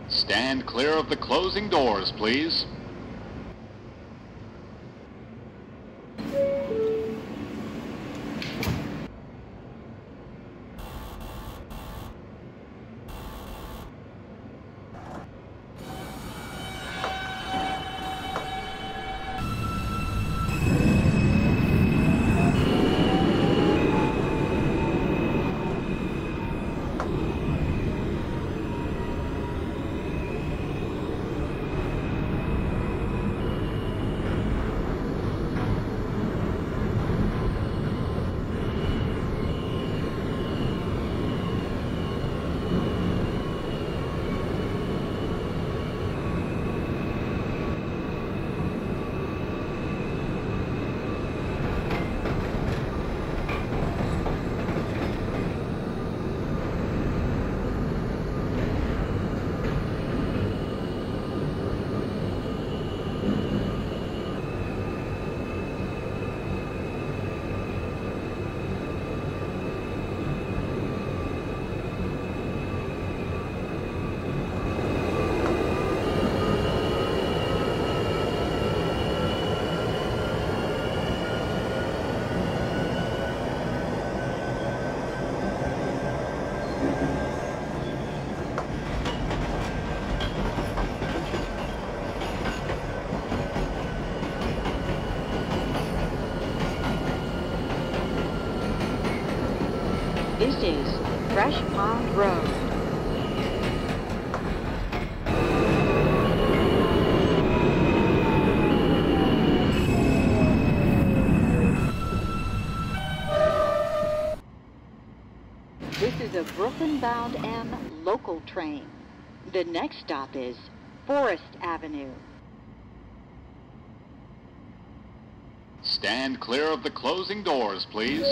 Stand clear of the closing doors, please. This is Fresh Pond Road. This is a Brooklyn-bound M local train. The next stop is Forest Avenue. Stand clear of the closing doors, please.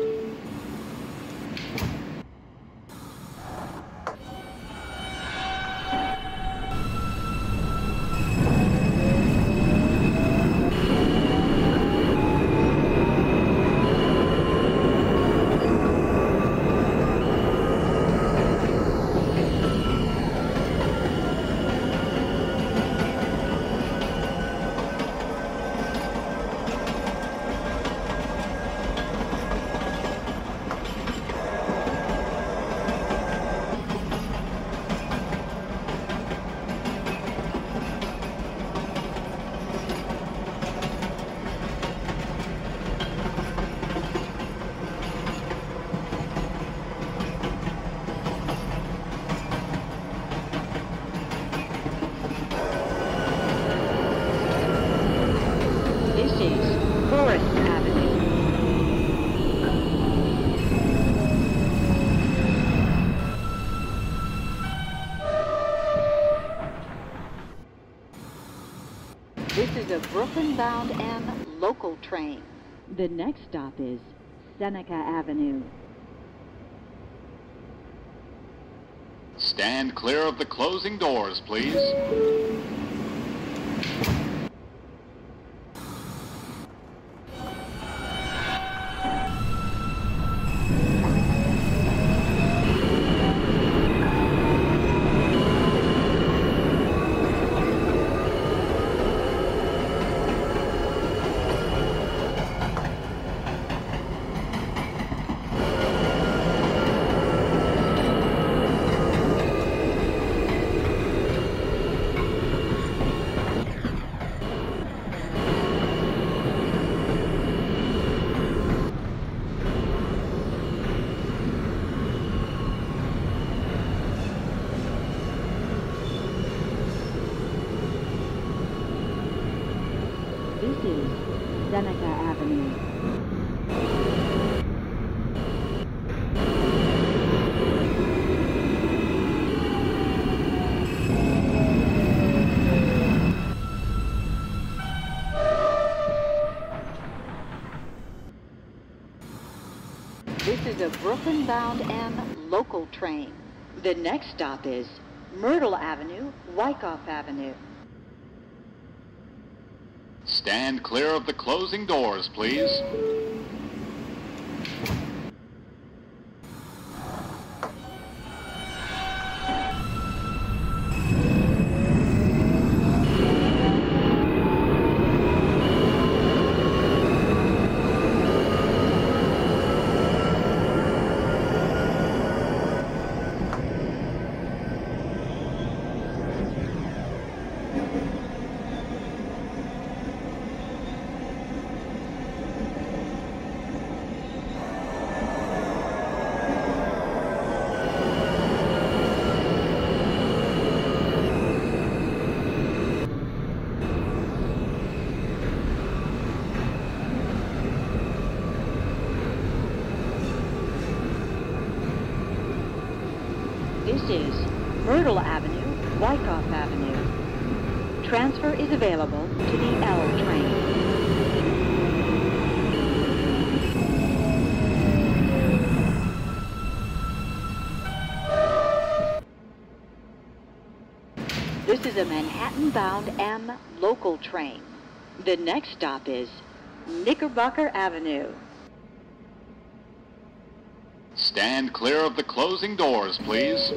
This is a Brooklyn-bound M local train. The next stop is Seneca Avenue. Stand clear of the closing doors, please. This is Seneca Avenue. This is a Brooklyn-bound M local train. The next stop is Myrtle Avenue, Wyckoff Avenue. Stand clear of the closing doors, please. Myrtle Avenue, Wyckoff Avenue. Transfer is available to the L train. This is a Manhattan-bound M local train. The next stop is Knickerbocker Avenue. Stand clear of the closing doors, please.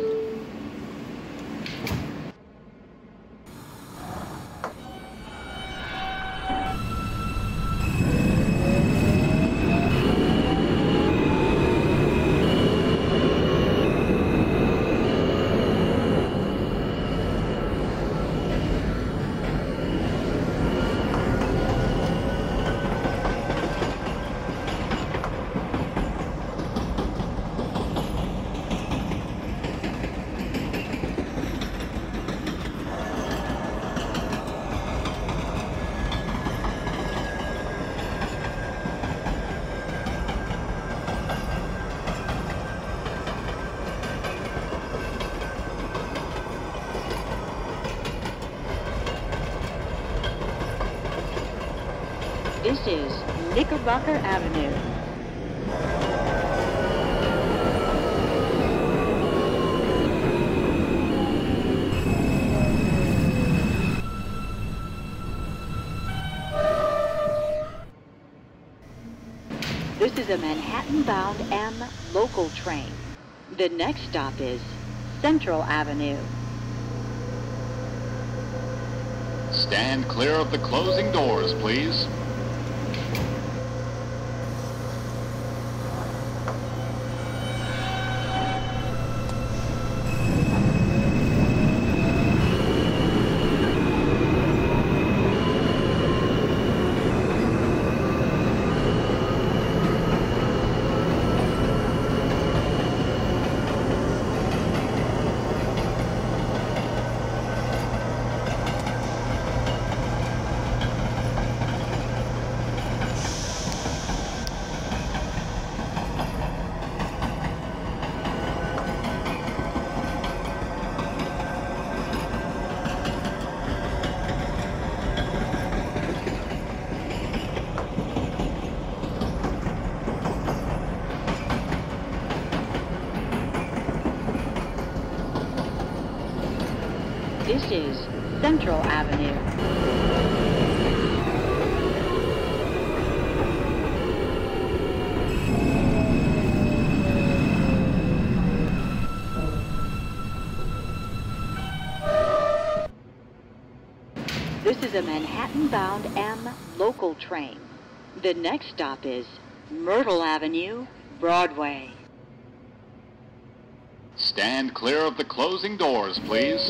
This is Knickerbocker Avenue. This is a Manhattan-bound M local train. The next stop is Central Avenue. Stand clear of the closing doors, please. This is Central Avenue. This is a Manhattan-bound M local train. The next stop is Myrtle Avenue, Broadway. Stand clear of the closing doors, please.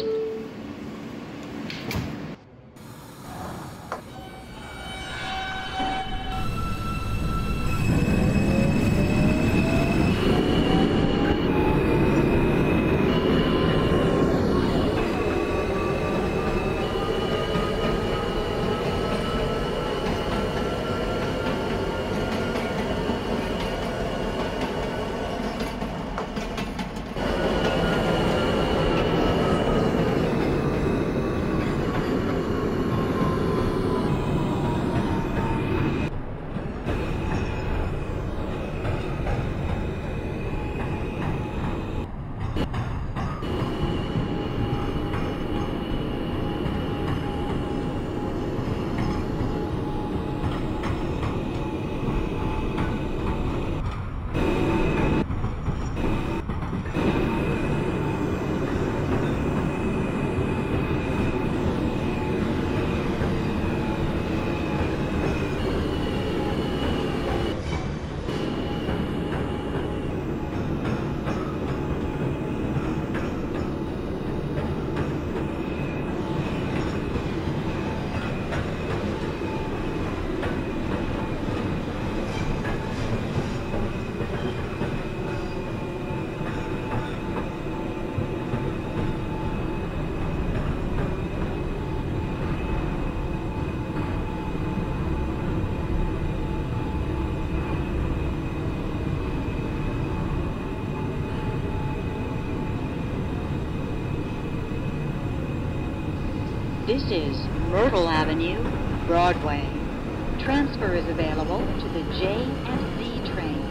This is Myrtle Avenue, Broadway. Transfer is available to the J and Z trains.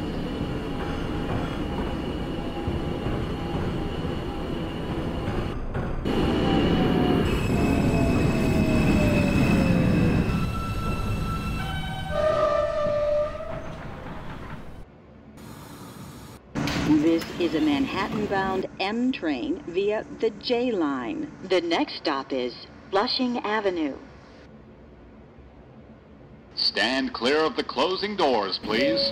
This is a Manhattan-bound M train via the J line. The next stop is Flushing Avenue. Stand clear of the closing doors, please.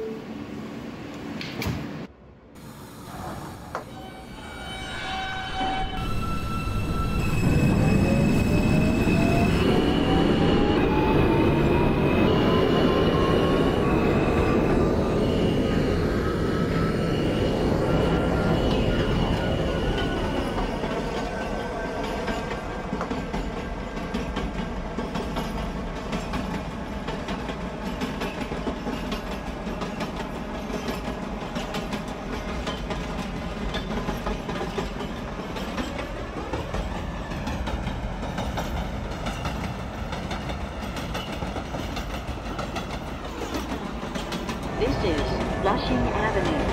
This is Flushing Avenue.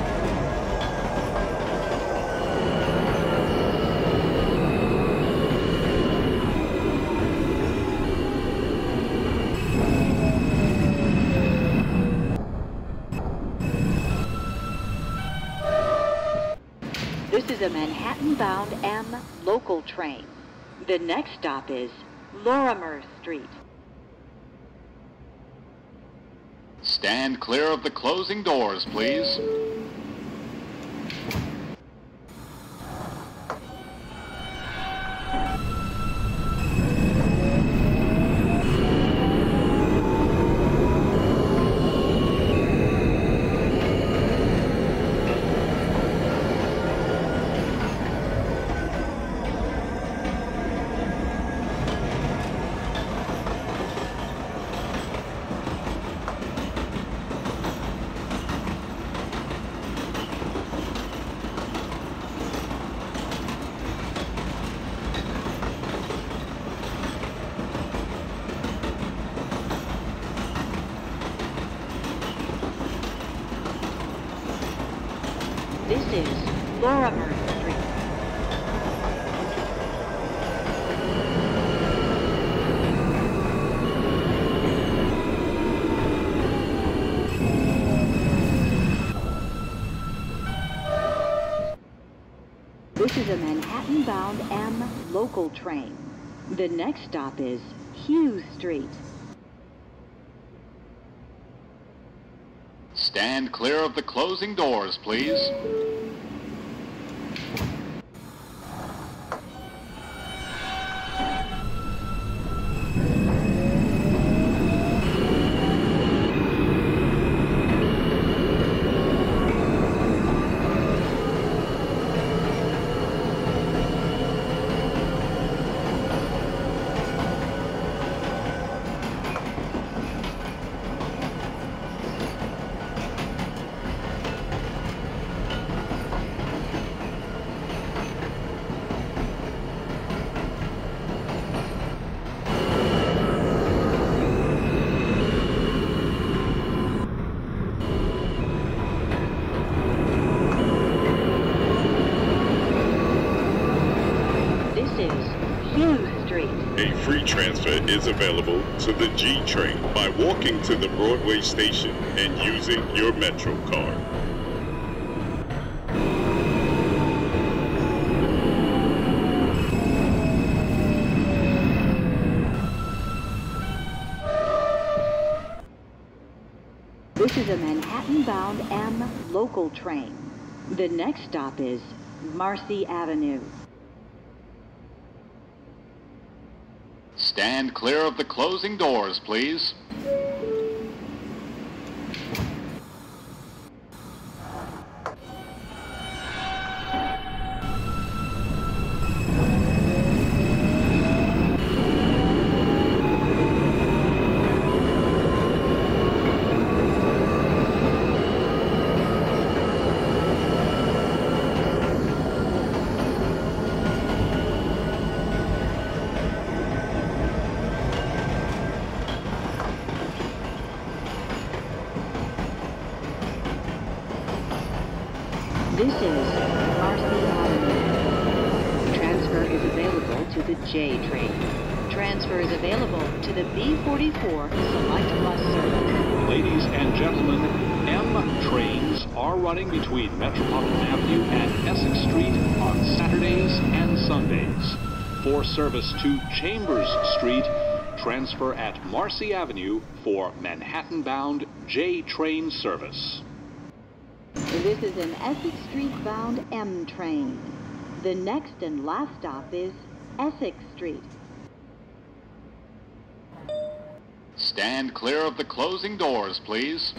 This is a Manhattan-bound M local train. The next stop is Lorimer Street. Stand clear of the closing doors, please. This is Lorimer Street. This is a Manhattan-bound M local train. The next stop is Hughes Street. Stand clear of the closing doors, please. A free transfer is available to the G train by walking to the Broadway station and using your Metro card. This is a Manhattan-bound M local train. The next stop is Marcy Avenue. Stand clear of the closing doors, please. the J train. Transfer is available to the B44 Select Bus service. Ladies and gentlemen, M trains are running between Metropolitan Avenue and Essex Street on Saturdays and Sundays. For service to Chambers Street, transfer at Marcy Avenue for Manhattan-bound J train service. This is an Essex Street-bound M train. The next and last stop is Essex Street. Stand clear of the closing doors, please.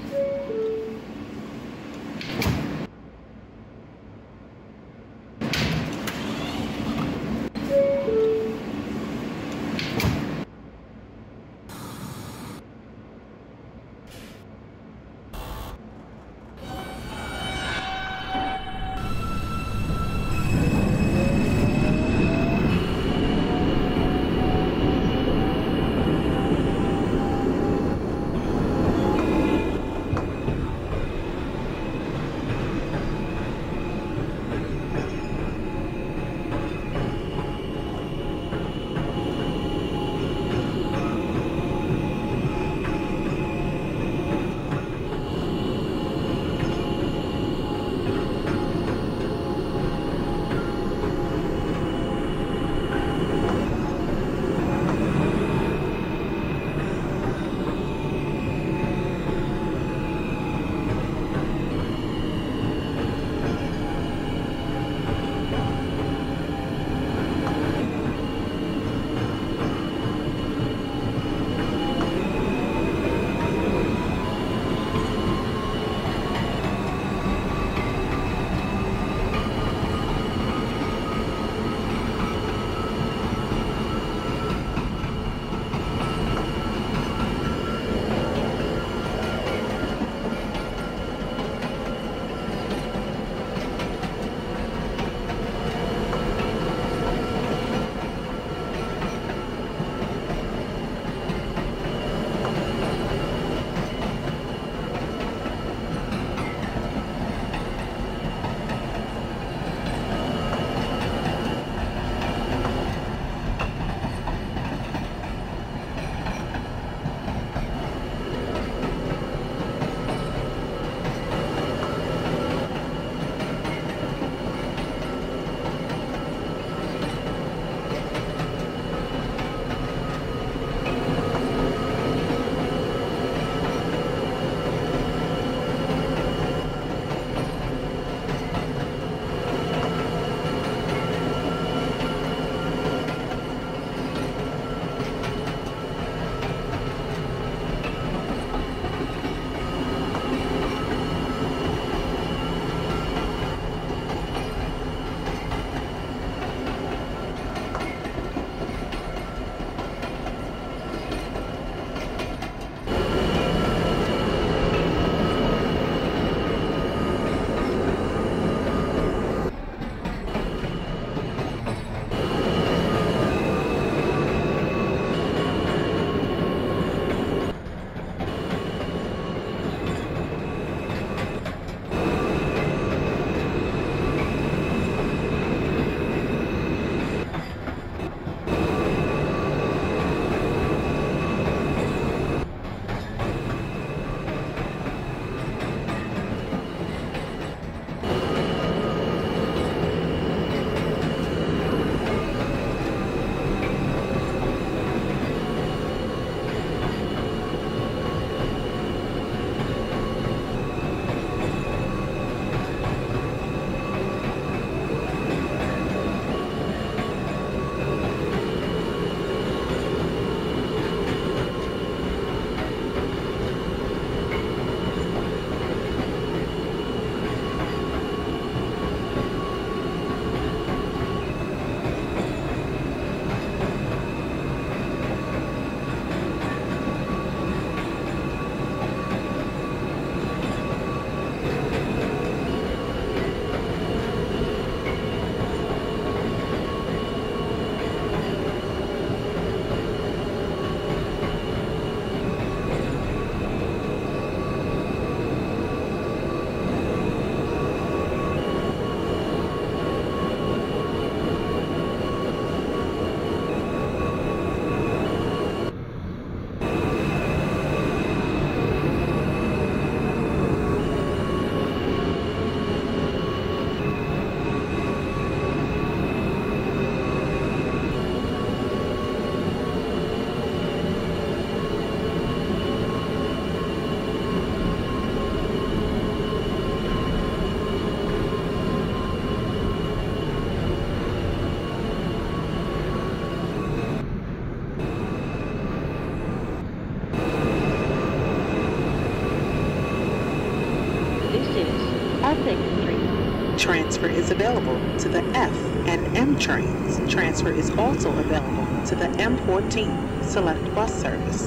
transfer is available to the F and M trains. Transfer is also available to the M14 select bus service.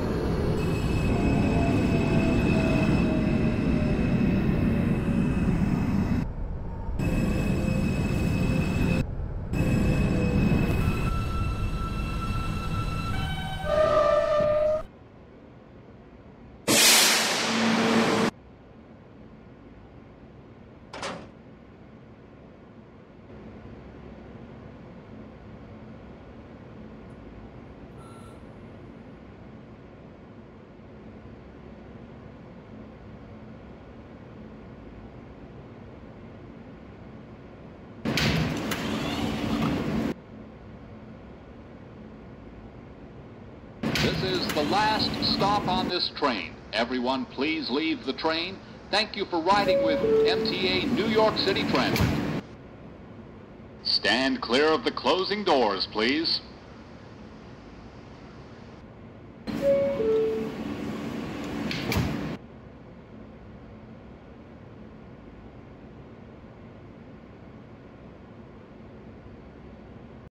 This is the last stop on this train. Everyone, please leave the train. Thank you for riding with MTA New York City Transit. Stand clear of the closing doors, please.